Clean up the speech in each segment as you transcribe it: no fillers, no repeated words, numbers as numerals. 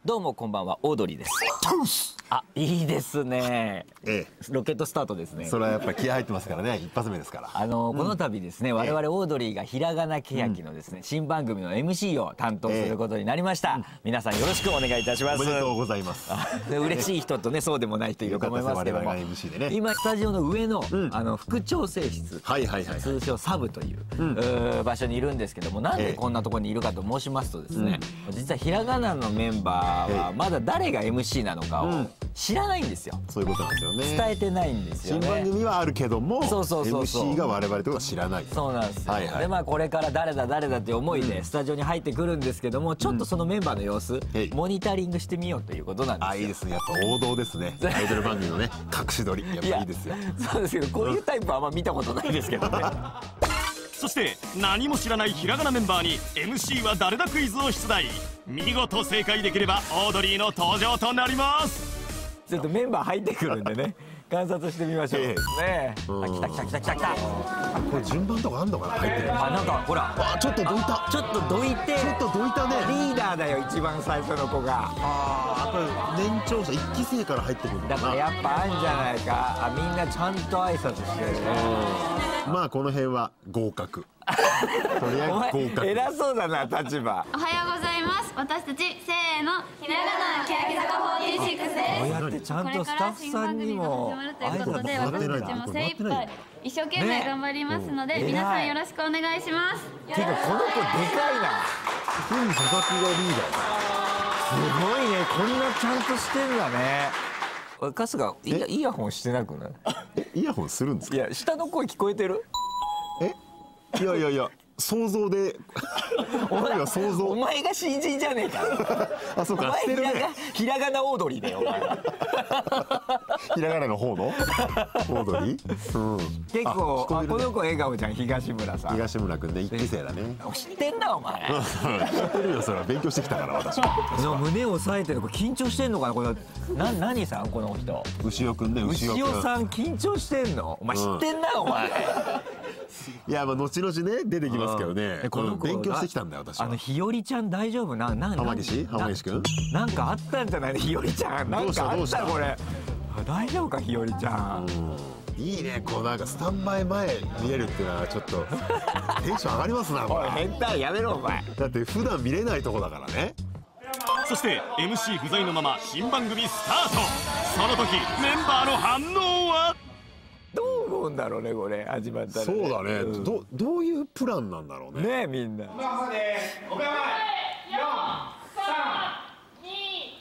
どうもこんばんは、オードリーです。あ、いいですね。ロケットスタートですね。 それはやっぱり気合入ってますからね、一発目ですから。 この度ですね、我々オードリーがひらがなけやきのですね、新番組の MC を担当することになりました。皆さんよろしくお願いいたします。 おめでとうございます。 嬉しい人とね、そうでもない人いると思いますけども、 我々が MC でね、 今スタジオの上の副調整室、通称サブという場所にいるんですけども、なんでこんなところにいるかと申しますとですね、実はひらがなのメンバーはまだ誰が MC なのかを知らないんですよ。 そういうことなんですよね。 伝えてないんですよね。 新番組はあるけども、MC が我々ってことは知らない。 そうなんですよ。でまあこれから誰だって思いでスタジオに入ってくるんですけども、ちょっとそのメンバーの様子モニタリングしてみようということなんですよ。 あ、いいですね。やっぱ王道ですね。アイドル番組のね、隠し撮りやっぱいいですよ。 そうですけど、こういうタイプはあんま見たことないですけどね。 そして何も知らないひらがなメンバーに MC は誰だクイズを出題。見事正解できればオードリーの登場となります。 ちょっとメンバー入ってくるんでね、観察してみましょう。ねえ、あ、来た。 これ順番とかあんのかな、入ってる。 あ、なんかほら、 あ、ちょっとどいた。 ちょっとどいたね。リーダーだよ、一番最初の子が。 ああ、やっぱり年長者1期生から入ってくるんだな。 だからやっぱあんじゃないか。あ、みんなちゃんと挨拶してるね。 まあこの辺は合格。とりあえず合格。 偉そうだな、立場。 おはようございます。私たちせーの、ひらがなけやき坂46です。 こうやってちゃんとスタッフさんにも挨拶されて、私たちも精一杯一生懸命頑張りますので、皆さんよろしくお願いします。 てかこの子でかいな。 ついに佐々木がリーダー。 すごいね、こんなちゃんとしてんだね。春日、イヤホンしてなくない？ イヤホンするんですか？ いや、下の声聞こえてる？ いや想像で。お前は想像。 お前が新人じゃねえか。 あ、そうか。してるね。 ひらがなオードリーだよ。 ひらがなの方のオードリー。 結構この子笑顔じゃん、東村さん。 東村君ね、1期生だね。 知ってんなお前。 知ってるよ、それは勉強してきたから私は。 胸を押さえてる子緊張してんのかな、これ。何さんこの人。 牛尾くんね、 牛尾さん緊張してんの？お前知ってんなお前。 いや、まあ後々ね出てきますけどね、この勉強してきたんだよ私は。 日和ちゃん大丈夫？ 浜岸君なんかあったんじゃないの？日和ちゃんなんかあったこれ。大丈夫か日和ちゃん。 いいね、こうなんかスタンバイ前見れるっていうのはちょっとテンション上がりますな。 おい変態やめろお前。 だって普段見れないとこだからね。 そして MC 不在のまま新番組スタート。その時メンバーの反応はどう思うんだろうね、これ始まったら。 そうだね、どういうプランなんだろうね。 ねえ、みんな。5秒前、4、3、2。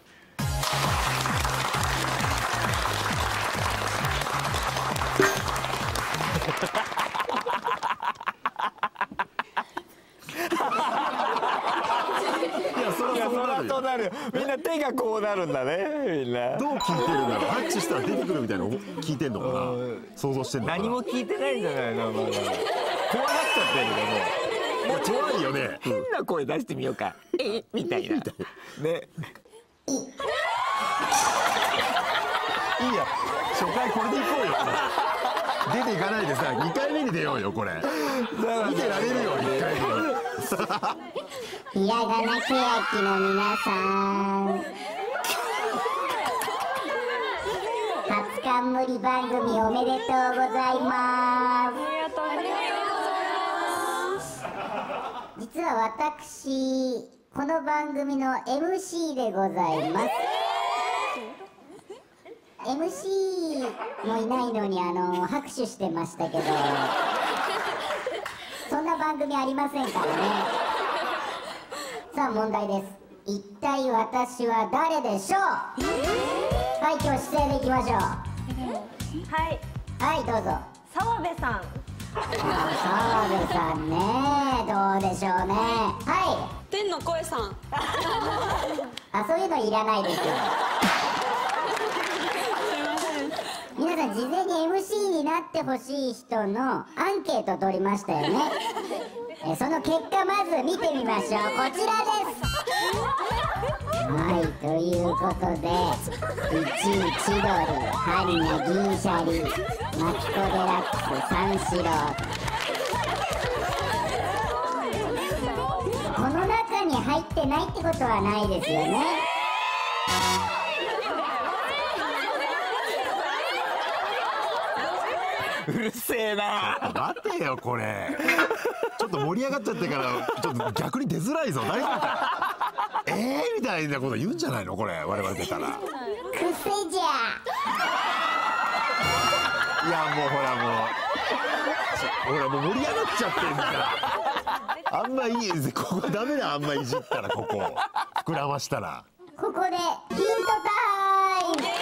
そうなるよ。みんな手がこうなるんだね、みんな。 どう聞いてるんだろう。拍手したら出てくるみたいなの聞いてんのかな。想像してんのかな。 何も聞いてないんじゃないの。怖がっちゃってるけどもう怖いよね。 変な声出してみようか。みたいなね。いいや、初回これでいこうよ。出ていかないでさ、2回目に出ようよこれ。見てられるよ1回目に。 ひらがなけやきの皆さん、初冠番組おめでとうございます。実は私、この番組の MC でございます。MC もいないのに拍手してましたけど、そんな番組ありませんからね。さあ問題です。一体私は誰でしょう？はい、今日姿勢でいきましょう。はい、どうぞ。 澤部さん。 澤部さんね、どうでしょうね。はい。 天の声さん。 あ、そういうのいらないですよ。皆さん事前に MC になってほしい人のアンケート取りましたよね。その結果まず見てみましょう。こちらです。はい、ということで1位千鳥、ハリナ銀シャリ、マキコ・デラックス、三四郎。この中に入ってないってことはないですよね。 うるせえな。 待てよこれ。ちょっと盛り上がっちゃってからちょっと逆に出づらいぞ。大丈夫か。みたいなこと言うんじゃないのこれ我々出たら。 くせじゃ。 いやもうほらもう盛り上がっちゃってんから。あんまいいここダメだ。あんまいじったらここ膨らましたら。 ここでヒントタイム。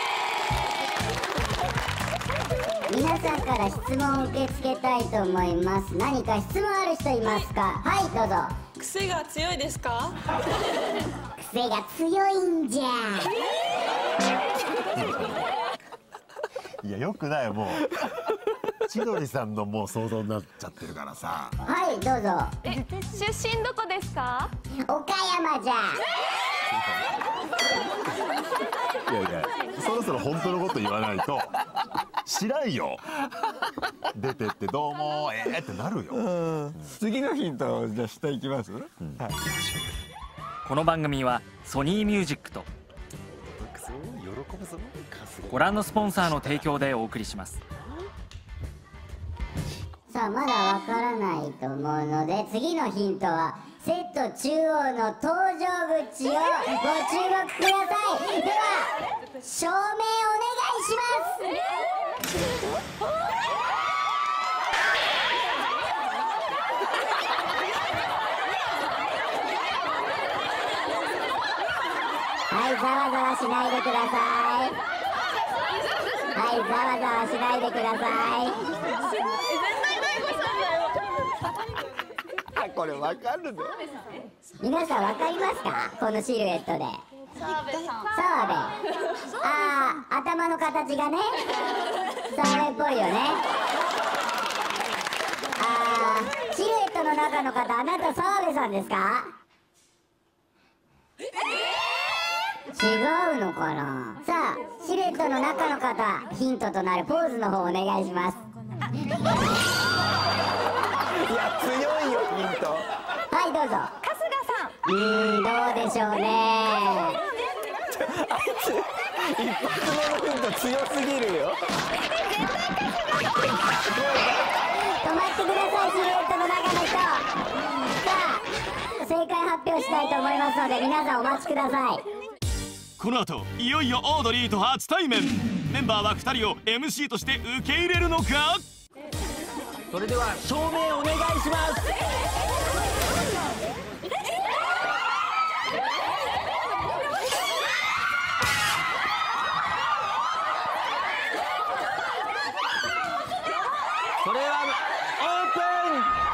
皆さんから質問を受け付けたいと思います。何か質問ある人いますか。はい、どうぞ。 癖が強いですか？ 癖が強いんじゃ。 いやよくない。もう千鳥さんのもう想像になっちゃってるからさ。 はい、どうぞ。 出身どこですか？ 岡山じゃ。 いやそろそろ本当のこと言わないと知らんよ。出てってどうもってなるよ。 次のヒントをじゃあ下いきます。 この番組はソニーミュージックとご覧のスポンサーの提供でお送りします。 さあまだわからないと思うので、次のヒントはセット中央の搭乗口をご注目ください。では照明お願いします。はい、ざわざわしないでください。はい、ざわざわしないでください。 これわかるの？ 皆さんわかりますか？このシルエットで。澤部。頭の形がね、澤部っぽいよね。シルエットの中の方、あなた澤部さんですか？違うのかな。さあシルエットの中の方、ヒントとなるポーズの方お願いします。 いや強いよヒント。 はい、どうぞ。 春日さん。 どうでしょうね。 あいつ一発目のヒント強すぎるよ。 止まってください、シルエットの中の人。さあ正解発表したいと思いますので、皆さんお待ちください。 この後いよいよオードリーと初対面。メンバーは2人を MC として受け入れるのか。 それでは照明お願いします。それはオープン。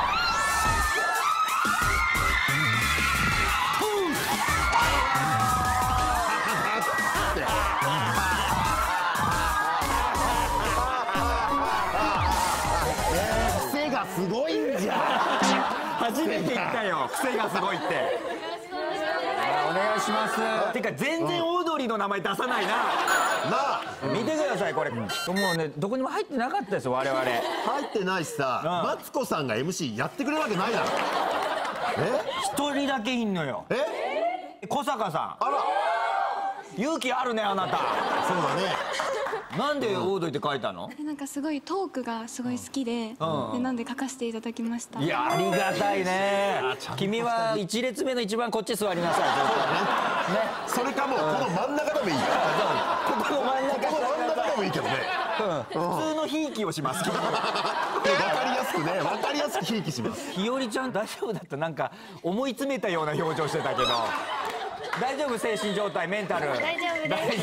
癖がすごいんじゃん。 初めて言ったよ、癖がすごいって。お願いします。てか全然オードリーの名前出さないな。見てくださいこれ。もうねどこにも入ってなかったですよ我々。 入ってないしさ、マツコさんが MC やってくれるわけないだろ。 一人だけいんのよ。小坂さん。 あら勇気あるねあなた。 そうだね。 なんでオードリーって書いたの？ なんかすごいトークがすごい好きで、なんで書かせていただきました。 いやありがたいね。君は1列目の一番こっち座りなさい。 それかもうこの真ん中でもいいよ。 ここの真ん中でもいいけどね。 普通のひいきをします。 わかりやすくね、わかりやすくひいきします。 ひよりちゃん大丈夫だった？なんか思い詰めたような表情してたけど。大丈夫？精神状態、メンタル。 大丈夫です。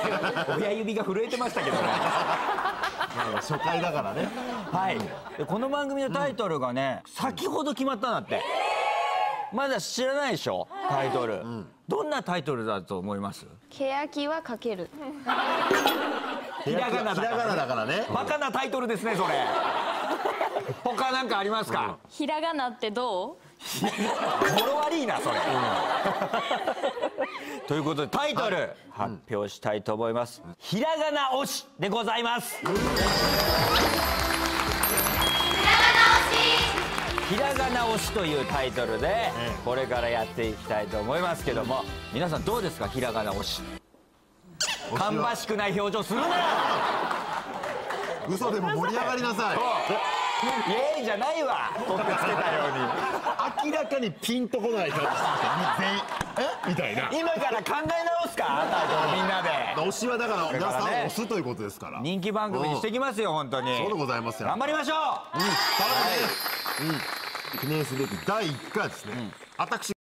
親指が震えてましたけどね。 初回だからね。 はい。この番組のタイトルがね、先ほど決まったんだって。まだ知らないでしょタイトル。どんなタイトルだと思います？ 欅はかける。 ひらがなだからね。 バカなタイトルですねそれ。他なんかありますか？ ひらがなってどう？ 語呂悪いなそれ。ということでタイトル発表したいと思います。ひらがな推しでございます。ひらがな推し。 ひらがな推しというタイトルでこれからやっていきたいと思いますけども、皆さんどうですか、ひらがな推し。芳しくない表情するなよ。 嘘でも盛り上がりなさい。 イエーイじゃないわ、取ってつけたように明らかにピンとこない感じ全員みたいな。 今から考え直すか、タイトルみんなで。 推しはだから皆さんを推すということですから、 人気番組にしていきますよ、本当に。 そうでございますよ。 頑張りましょう。 記念すべき第1回ですね。私